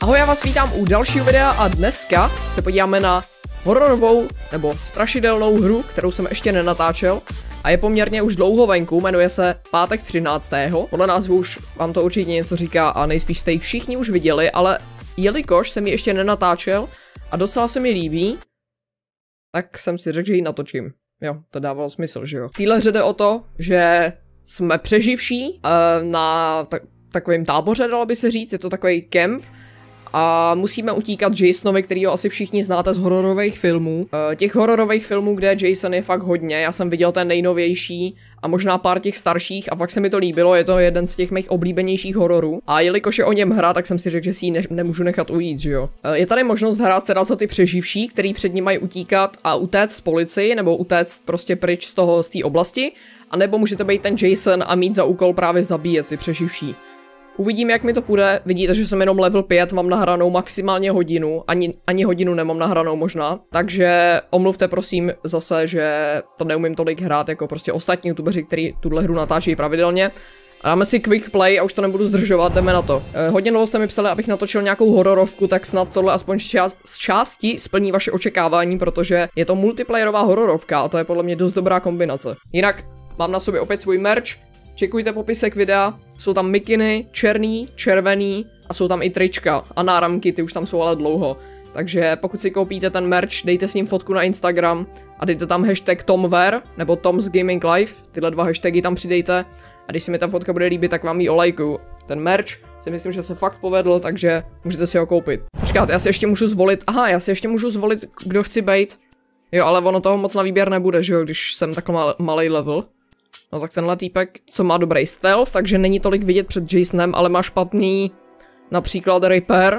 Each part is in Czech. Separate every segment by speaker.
Speaker 1: Ahoj, já vás vítám u dalšího videa a dneska se podíváme na hororovou nebo strašidelnou hru, kterou jsem ještě nenatáčel a je poměrně už dlouho venku, jmenuje se Pátek 13. Podle názvu už vám to určitě něco říká a nejspíš jste ji všichni už viděli, ale jelikož jsem ji ještě nenatáčel a docela se mi líbí, tak jsem si řekl, že ji natočím. Jo, to dávalo smysl, že jo. V téhle hře jde o to, že jsme přeživší na takovém táboře, dalo by se říct, je to takový kemp. A musíme utíkat Jasonovi, kterýho asi všichni znáte z hororových filmů. Těch hororových filmů, kde Jason je fakt hodně, já jsem viděl ten nejnovější a možná pár těch starších a fakt se mi to líbilo, je to jeden z těch mých oblíbenějších hororů. A jelikož je o něm hra, tak jsem si řekl, že si ji nemůžu nechat ujít, že jo. Je tady možnost hrát teda za ty přeživší, který před ním mají utíkat a utéct z policii, nebo utéct prostě pryč z té oblasti, a nebo můžete být ten Jason a mít za úkol právě zabíjet ty přeživší. Uvidím, jak mi to půjde. Vidíte, že jsem jenom level 5, mám nahranou maximálně hodinu, ani hodinu nemám nahranou možná. Takže omluvte prosím zase, že to neumím tolik hrát jako prostě ostatní youtubeři, kteří tuhle hru natáčí pravidelně. A dáme si quick play a už to nebudu zdržovat, jdeme na to. Hodně dlouho jste mi psali, abych natočil nějakou hororovku, tak snad tohle aspoň z části splní vaše očekávání, protože je to multiplayerová hororovka a to je podle mě dost dobrá kombinace. Jinak mám na sobě opět svůj merch. Čekujte popisek videa, jsou tam mikiny, černý, červený a jsou tam i trička a náramky, ty už tam jsou ale dlouho. Takže pokud si koupíte ten merch, dejte s ním fotku na Instagram a dejte tam hashtag TomWear nebo Tom's Gaming Life, tyhle dva hashtagy tam přidejte a když se mi ta fotka bude líbit, tak vám ji olajkuju. Ten merch si myslím, že se fakt povedl, takže můžete si ho koupit. Počkat, já si ještě můžu zvolit, kdo chci bejt. Jo, ale ono toho moc na výběr nebude, že jo, když jsem takový malý level. No tak tenhle týpek, co má dobrý stealth, takže není tolik vidět před Jasonem, ale má špatný například repair.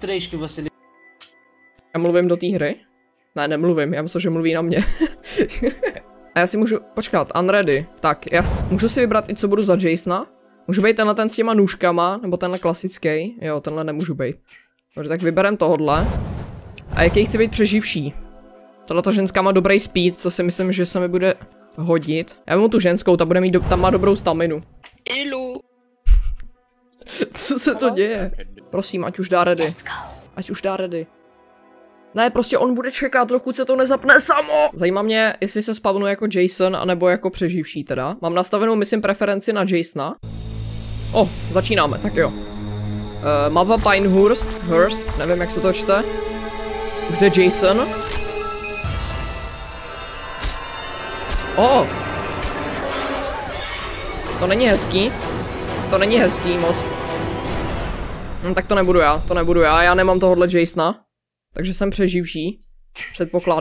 Speaker 1: Já mluvím do té hry? Ne, nemluvím, já myslím, že mluví na mě. A já si můžu, počkat, unready. Tak, já můžu si vybrat i co budu za Jasona. Můžu být tenhle ten s těma nůžkama, nebo tenhle klasický. Jo, tenhle nemůžu být. Dobře, tak vyberem tohodle. A jaký chci být přeživší? Tato ženská má dobrý speed, co si myslím, že se mi bude hodit. Já vemu tu ženskou, ta bude mít tam má dobrou staminu. Ilu. Co se to děje? Prosím, ať už dá ready. Ať už dá ready. Ne, prostě on bude čekat, dokud se to nezapne samo. Zajímá mě, jestli se spavnu jako Jason, anebo jako přeživší teda. Mám nastavenou, myslím, preferenci na Jasona. Začínáme, tak jo. Mapa Pinehurst, nevím, jak se to čte. Už jde Jason. To není hezký. To není hezký moc. Tak to nebudu já, já nemám tohohle Jasona. Takže jsem přeživší. Předpoklad.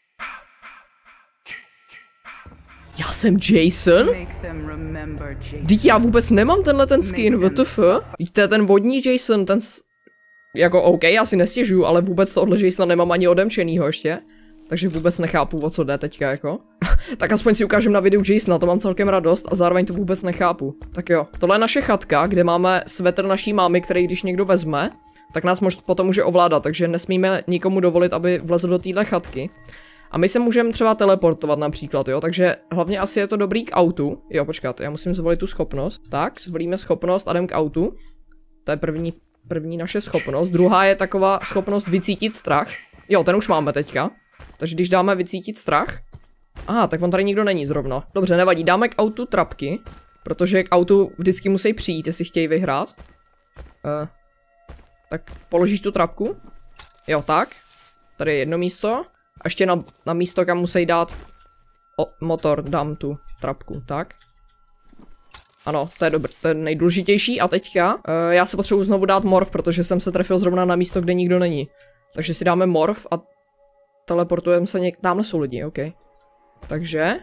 Speaker 1: Já jsem Jason? Vždyť já vůbec nemám tenhle ten skin, WTF? Víte, ten vodní Jason, jako OK, já si nestěžuju, ale vůbec tohle Jasona nemám ani odemčenýho ještě. Takže vůbec nechápu, o co jde teďka, jako. Tak aspoň si ukážem na videu Jasona, to mám celkem radost a zároveň to vůbec nechápu. Tak jo, tohle je naše chatka, kde máme svetr naší mámy, který když někdo vezme, tak nás potom může ovládat, takže nesmíme nikomu dovolit, aby vlezl do téhle chatky. A my se můžeme třeba teleportovat například, jo, takže hlavně asi je to dobrý k autu. Jo, počkat, já musím zvolit tu schopnost. Tak, zvolíme schopnost a jdem k autu. To je první naše schopnost. Druhá je taková schopnost vycítit strach. Jo, ten už máme teďka. Takže když dáme vycítit strach. Aha, tak on tady nikdo není zrovna. Dobře, nevadí, dáme k autu trapky. Protože k autu vždycky musí přijít, jestli chtějí vyhrát. Tak položíš tu trapku. Jo, tak. Tady je jedno místo. A ještě na místo, kam musí dát motor, dám tu trapku, tak. Ano, to je dobré, to je nejdůležitější. A teďka, já se potřebuji znovu dát morf, protože jsem se trefil zrovna na místo, kde nikdo není. Takže si dáme morf a teleportujeme se tamhle jsou lidi, OK. Takže.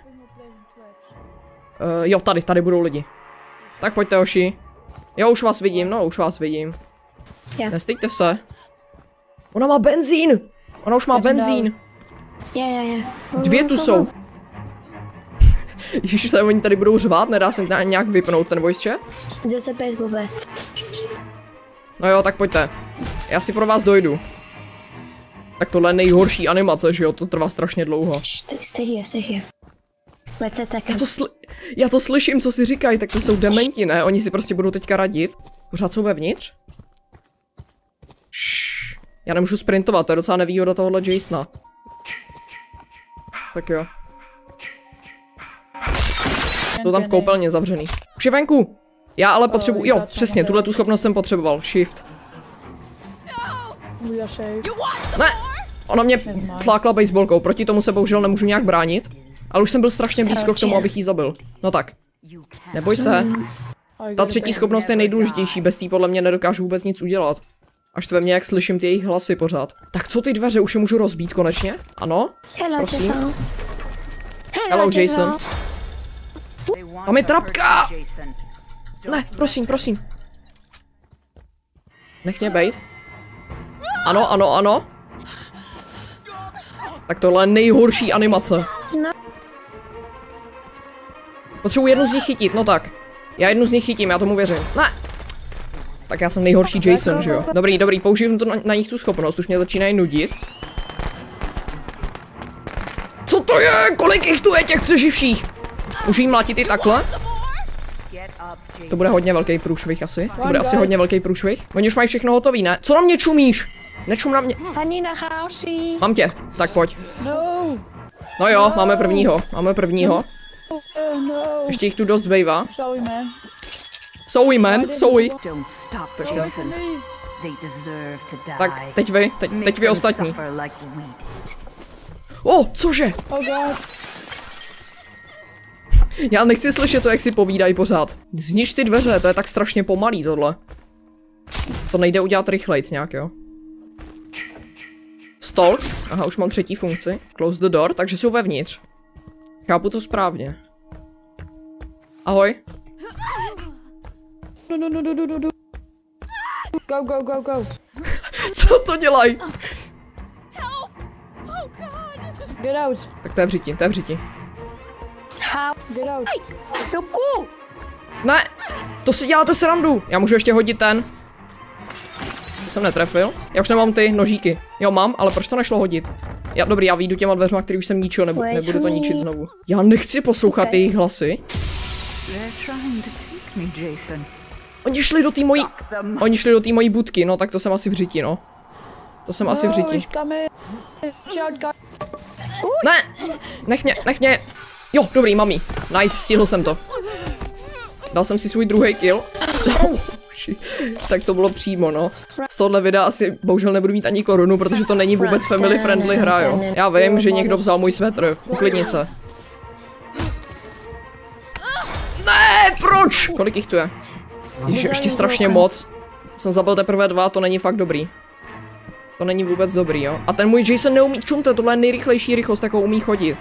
Speaker 1: Jo, tady budou lidi. Tak pojďte, hoši. Jo, už vás vidím, Yeah. Nestejte se. Ona má benzín! Ona už má benzín. Dvě tu jsou. Ježiš, oni tady budou řvát, nedá se nějak vypnout ten voice chat? No jo, tak pojďte. Já si pro vás dojdu. Tak tohle je nejhorší animace, že jo? To trvá strašně dlouho.
Speaker 2: Stay here.
Speaker 1: Já to slyším, co si říkají, tak to jsou dementi, ne? Oni si prostě budou teďka radit. Pořád jsou vevnitř? Já nemůžu sprintovat, to je docela nevýhoda tohohle Jasona. Tak jo. Jsou tam v koupelně zavřený. Už je venku! Já ale potřebuji, jo, přesně, tuhle tu schopnost jsem potřeboval. Shift. Ne! Ona mě flákla baseballkou, proti tomu se bohužel nemůžu nějak bránit. Ale už jsem byl strašně blízko k tomu, abych jí zabil. No tak. Neboj se. Ta třetí schopnost je nejdůležitější, bez té podle mě nedokážu vůbec nic udělat. Až ve mně, jak slyším ty jejich hlasy pořád. Tak co ty dveře, už je můžu rozbít konečně? Ano? Prosím. Hello, Jason. Tam je trapka! Ne, prosím, prosím. Nech mě bejt. Ano, ano, ano. Tak tohle je nejhorší animace. Potřebuji jednu z nich chytit, no tak. Já jednu z nich chytím, já tomu věřím. Ne! Tak já jsem nejhorší Jason, že jo? Dobrý, dobrý, použiju to na nich tu schopnost, už mě začínají nudit. Co to je? Kolik jich tu je těch přeživších? Můžu jim mlátit i takhle? To bude hodně velký průšvih asi. To bude asi hodně velký průšvih. Oni už mají všechno hotový, ne? Co na mě čumíš? Nečum na mě. Mám tě, tak pojď. No jo, máme prvního, máme prvního. Ještě jich tu dost bejvá. Sorry man, sorry. Tak teď vy ostatní. Cože? Já nechci slyšet to, jak si povídají pořád. Znič ty dveře, to je tak strašně pomalý tohle. To nejde udělat rychlejc nějak, jo? Stalk. Aha, už mám třetí funkci. Close the door, takže jsou vevnitř. Chápu to správně. Ahoj.
Speaker 2: Go.
Speaker 1: Co to dělají?
Speaker 2: Get out.
Speaker 1: Tak to je v řiti, to je v řiti.
Speaker 2: Get out.
Speaker 1: Ne, to si děláte srandu. Já můžu ještě hodit ten. To jsem netrefil. Já už nemám ty nožíky. Jo, mám, ale proč to nešlo hodit? Dobrý, já vyjdu těma dveřma, který už jsem ničil, nebudu to ničit znovu. Já nechci poslouchat jejich hlasy. Oni šli do té mojí budky, no tak to jsem asi v řiti, no. To jsem asi v řiti. Ne! Nech mě. Jo, dobrý, mami. Nice, stihl jsem to. Dal jsem si svůj druhý kill. Tak to bylo přímo, no. Z tohohle videa asi bohužel nebudu mít ani korunu, protože to není vůbec family friendly hra, jo. Já vím, že někdo vzal můj svetr. Uklidni se. Ne, proč? Kolik jich tu je? Ježiš, ještě strašně moc. Jsem zabil teprve 2, to není fakt dobrý. To není vůbec dobrý, jo. A ten můj Jason neumí, čumte, tohle je nejrychlejší rychlost, jakou umí chodit.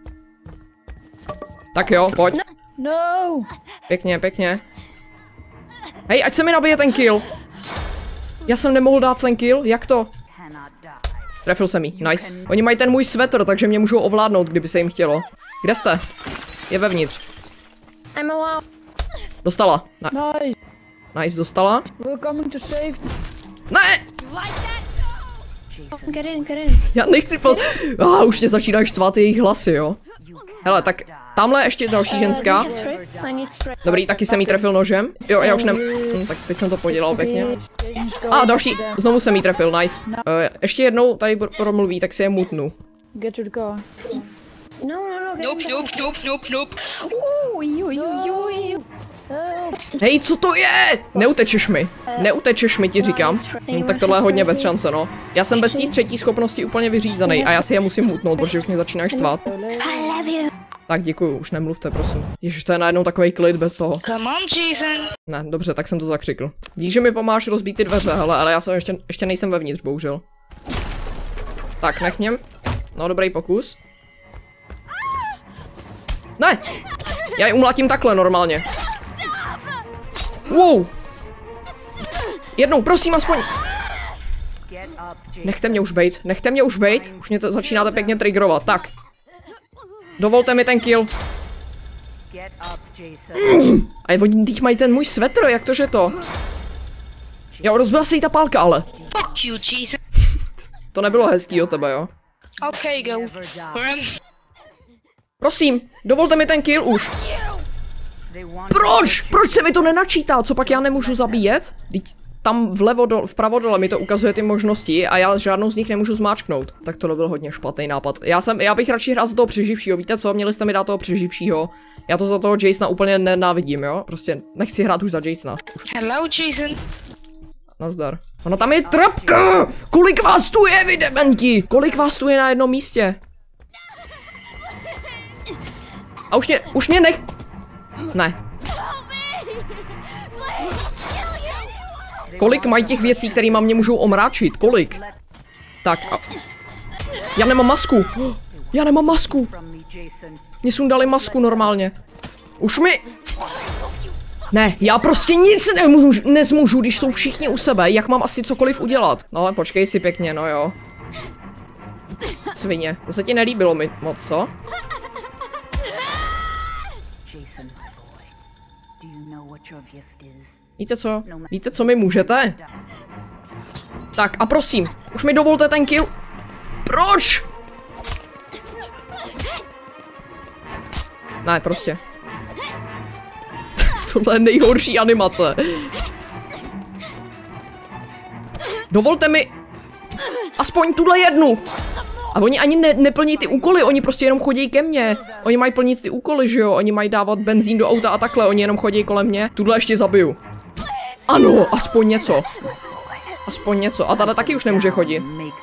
Speaker 1: Tak jo, pojď.
Speaker 2: No.
Speaker 1: Pěkně, pěkně. Hej, ať se mi nabije ten kill. Já jsem nemohl dát ten kill, jak to? Trefil jsem jí, nice. Oni mají ten můj svetr, takže mě můžou ovládnout, kdyby se jim chtělo. Kde jste? Je vevnitř. Dostala. Nice, dostala. Ne! Já nechci už mě začínají štvát jejich hlasy, jo. Hele, tak tamhle ještě další ženská. Dobrý, taky jsem jí trefil nožem. Jo, já už tak teď jsem to podělal pěkně. Další, znovu jsem jí trefil, nice. Ještě jednou tady promluví, tak si je mutnu. Nope. Hej, co to je? Neutečeš mi, ti říkám. Tak tohle je hodně bez šance, no. Já jsem bez té třetí schopnosti úplně vyřízený a já si je musím mutnout, protože už mě začíná štvát. Tak děkuju, už nemluvte, prosím. Ježiš, to je najednou takovej klid bez toho.
Speaker 3: Come on, Jason.
Speaker 1: Ne, dobře, tak jsem to zakřikl. Dík, že mi pomáháš rozbít ty dveře, hele, ale já jsem ještě nejsem vevnitř, bohužel. Tak, nech mě. No, dobrý pokus. Ne! Já ji umlátím takhle normálně. Wow! Jednou, prosím, aspoň. Nechte mě už bejt, už mě to začínáte pěkně triggerovat, tak. Dovolte mi ten kill. A oni teď mají ten můj svetr, jak to, že to? Jo, rozbila se jí ta pálka, ale.
Speaker 3: Fuck you, Jason.
Speaker 1: To nebylo hezký od tebe, jo?
Speaker 3: Okay, go.
Speaker 1: Prosím, dovolte mi ten kill už. Proč? Proč se mi to nenačítá? Co pak já nemůžu zabíjet? tam vpravo dole mi to ukazuje ty možnosti a já žádnou z nich nemůžu zmáčknout. Tak to byl hodně špatný nápad. Já bych radši hrál za toho přeživšího, víte co, měli jste mi dát toho přeživšího. Já to za toho Jasona úplně nenávidím, jo, prostě nechci hrát už za Jasona.
Speaker 3: Hello, Jason.
Speaker 1: Nazdar. Ona tam je trapka! Kolik vás tu je, vy dementi? Kolik vás tu je na jednom místě? A už mě nech... Ne. Kolik mají těch věcí, které mě můžou omráčit? Kolik? Tak a... Já nemám masku. Já nemám masku. Mně sundali masku normálně. Už mi... Ne, já prostě nic nezmůžu, když jsou všichni u sebe. Jak mám asi cokoliv udělat? No, počkej si pěkně, no jo. Svině. To se ti nelíbilo mi moc, co? Víte, co mi můžete? Tak a prosím, už mi dovolte ten kill. Proč? Ne, prostě. Tohle je nejhorší animace. Dovolte mi aspoň tuhle jednu. A oni ani neplní ty úkoly, oni prostě jenom chodí ke mně. Oni mají plnit ty úkoly, že jo? Oni mají dávat benzín do auta a takhle, oni jenom chodí kolem mě. Tuhle ještě zabiju. Ano, aspoň něco. Aspoň něco. A tady taky už nemůže chodit.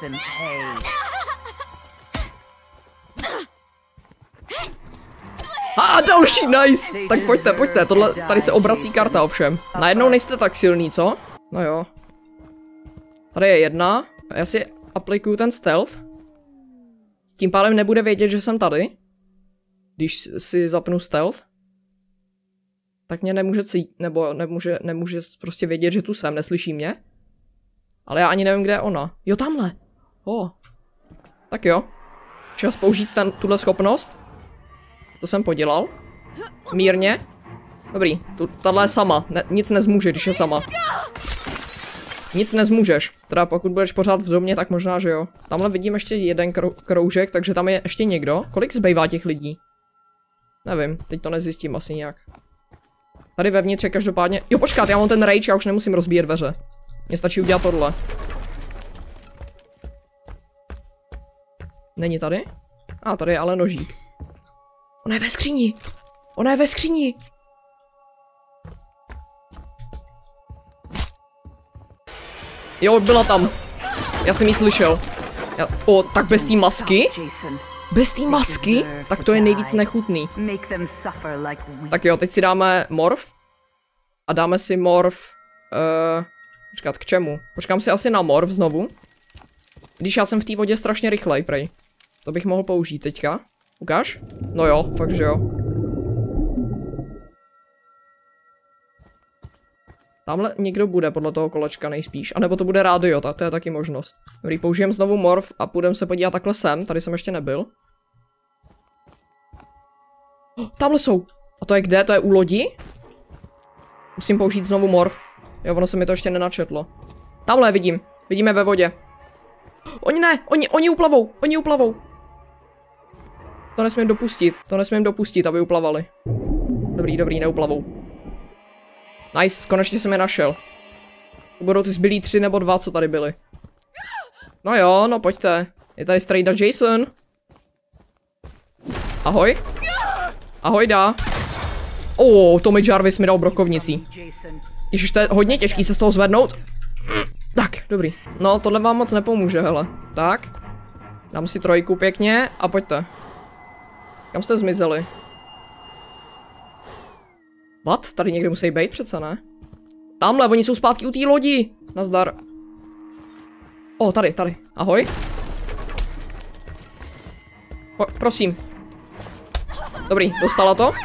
Speaker 1: A další, nice. Tak pojďte, tohle, tady se obrací karta ovšem. Najednou nejste tak silný, co? No jo. Tady je jedna. Já si aplikuju ten stealth. Tím pádem nebude vědět, že jsem tady. Když si zapnu stealth. Tak mě nemůže cít, nebo nemůže prostě vědět, že tu jsem, neslyší mě. Ale já ani nevím, kde je ona. Jo, tamhle. Tak jo. Čas použít tuhle schopnost. To jsem podělal. Mírně. Dobrý, tahle je sama. Nic nezmůže, když je sama. Nic nezmůžeš. Teda pokud budeš pořád v domě, tak možná, že jo. Tamhle vidím ještě jeden kroužek, takže tam je ještě někdo. Kolik zbývá těch lidí? Nevím, teď to nezjistím asi nějak. Tady vevnitř je každopádně... Jo, počkat, já mám ten rage, já už nemusím rozbíjet dveře. Mně stačí udělat tohle. Není tady? Tady je ale nožík. Ona je ve skříni! Ona je ve skříni! Jo, byla tam. Já jsem ji slyšel. Tak bez té masky? Bez té masky? Tak to je nejvíc nechutný. Tak jo, teď si dáme morf. A dáme si morf... Počkat, k čemu? Počkám si asi na morf znovu. Když já jsem v té vodě strašně rychlej, prej. To bych mohl použít teďka. Ukáž? No jo, fakt že jo. Tamhle někdo bude podle toho kolečka nejspíš. A nebo to bude rádio, tak to je taky možnost. Dobrý, použijem znovu morf a půjdeme se podívat takhle sem. Tady jsem ještě nebyl. Tamhle jsou. A to je kde? To je u lodi? Musím použít znovu morf. Jo, ono se mi to ještě nenačetlo. Tamhle vidím. Vidíme ve vodě. Oni ne, oni uplavou. To nesmím dopustit, aby uplavali. Dobrý, neuplavou. Nice, konečně jsem je našel. To budou ty zbylí 3 nebo 2, co tady byli. No jo, no pojďte. Je tady strejda Jason. Ahoj. Ahoj, dá. Tommy Jarvis mi dal brokovnicí. Ježiš, to je hodně těžký se z toho zvednout. Tak, dobrý. No, tohle vám moc nepomůže, hele. Tak. Dám si 3 pěkně a pojďte. Kam jste zmizeli? What? Tady někde musí být přece, ne? Tamhle, oni jsou zpátky u té lodi. Nazdar. Tady. Ahoj. Prosím. Dobrý, dostala to.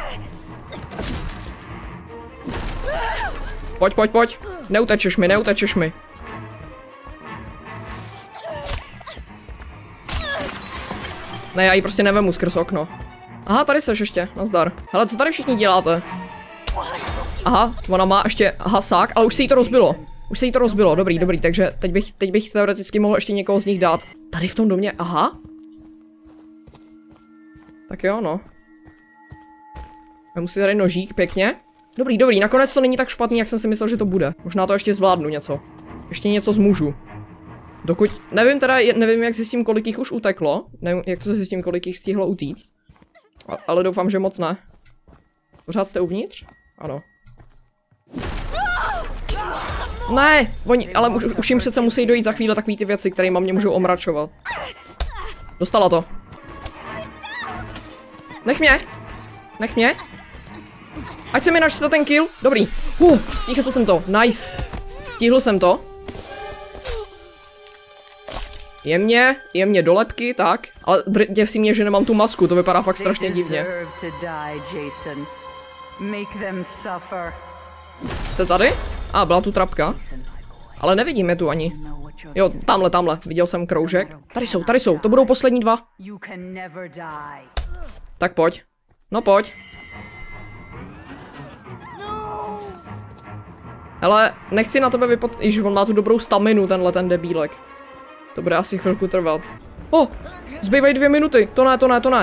Speaker 1: Pojď. Neutečeš mi. Ne, já ji prostě nevemu skrz okno. Aha, tady seš ještě, nazdar. Hele, co tady všichni děláte? Aha, ona má ještě hasák, ale už se jí to rozbilo. Dobrý, takže teď bych teoreticky mohl ještě někoho z nich dát. Tady v tom domě, aha. Tak jo, no. Vemu si tady nožík, pěkně. Dobrý, nakonec to není tak špatný, jak jsem si myslel, že to bude. Možná to ještě zvládnu něco. Ještě něco zmůžu. Dokud, nevím, jak zjistím, kolik jich už uteklo. Nevím, jak to zjistím, kolik jich stihlo utíct. Ale doufám, že moc ne. Pořád jste uvnitř? Ano. Ne, ale už jim přece musí dojít za chvíli takový ty věci, které mě můžou omračovat. Dostala to. Nech mě. Ať se mi načte ten kill. Dobrý. Stihl jsem to. Nice. Stihl jsem to. Jemně do lebky, tak. Ale děsí mě, že nemám tu masku, to vypadá fakt strašně divně. Jste tady? Byla tu trapka. Ale nevidím je tu ani. Jo, tamhle, viděl jsem kroužek. Tady jsou, to budou poslední dva. Tak pojď. No pojď. Hele, nechci na tebe Ježiš, on má tu dobrou staminu, ten debílek. To bude asi chvilku trvat. Zbývají 2 minuty. To ne.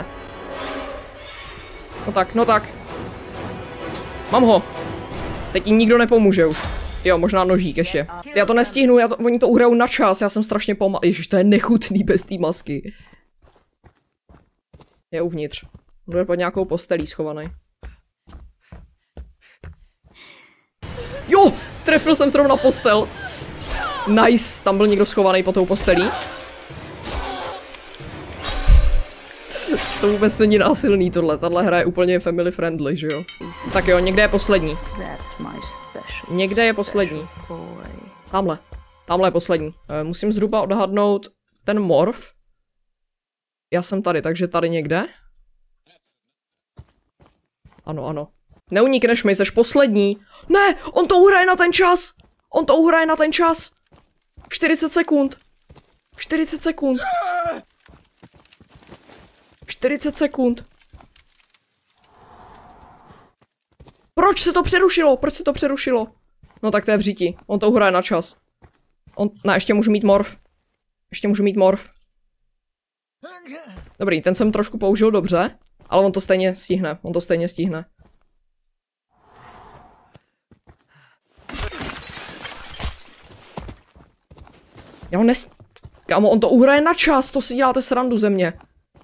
Speaker 1: No tak. Mám ho. Teď jim nikdo nepomůže už. Jo, možná nožík ještě. Já to nestihnu, oni to uhrajou na čas, já jsem strašně pomalý. Ježiš, to je nechutný bez té masky. Je uvnitř. Bude pod nějakou postelí schovaný. Jo, trefil jsem zrovna postel. Nice, tam byl někdo schovaný pod tou postelí. To vůbec není násilný tohle, tahle hra je úplně family friendly, že jo? Tak jo, někde je poslední. Tamhle je poslední. Musím zhruba odhadnout ten morf. Já jsem tady, takže tady někde. Ano. Neunikneš mi, jsi poslední. Ne, on to uhraje na ten čas. 40 sekund. 40 sekund. Proč se to přerušilo? No tak to je v říti. On to uhraje na čas. Ještě můžu mít morf. Dobrý, ten jsem trošku použil dobře. Ale on to stejně stihne. Kámo, on to uhraje na čas, to si děláte srandu ze mě.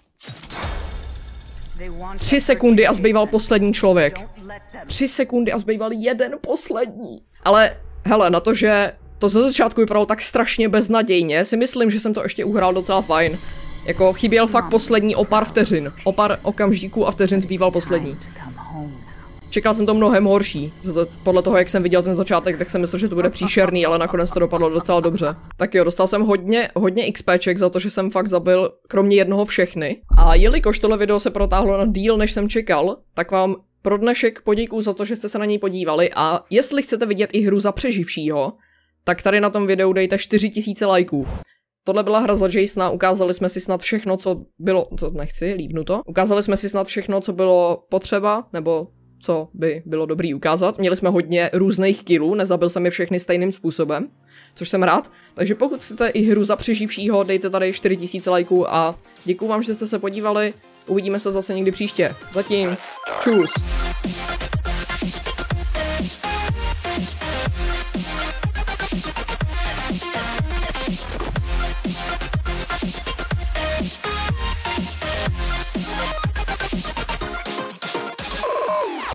Speaker 1: 3 sekundy a zbýval poslední člověk. 3 sekundy a zbýval jeden poslední. Ale, hele, na to, že to ze začátku vypadalo tak strašně beznadějně, si myslím, že jsem to ještě uhrál docela fajn. Jako chyběl fakt poslední o pár vteřin. O pár okamžiků a vteřin zbýval poslední. Čekal jsem to mnohem horší. Podle toho, jak jsem viděl ten začátek, tak jsem myslel, že to bude příšerný, ale nakonec to dopadlo docela dobře. Tak jo, dostal jsem hodně XPček za to, že jsem fakt zabil kromě jednoho všechny. A jelikož tohle video se protáhlo na díl, než jsem čekal, tak vám pro dnešek poděkuju za to, že jste se na něj podívali a jestli chcete vidět i hru za přeživšího, tak tady na tom videu dejte 4000 lajků. Tohle byla hra za Jasona, ukázali jsme si snad všechno, co bylo, ukázali jsme si snad všechno, co bylo potřeba, nebo co by bylo dobrý ukázat. Měli jsme hodně různých killů, nezabil jsem je všechny stejným způsobem, což jsem rád. Takže pokud chcete i hru za přeživšího, dejte tady 4000 lajků a děkuju vám, že jste se podívali. Uvidíme se zase někdy příště. Zatím čus.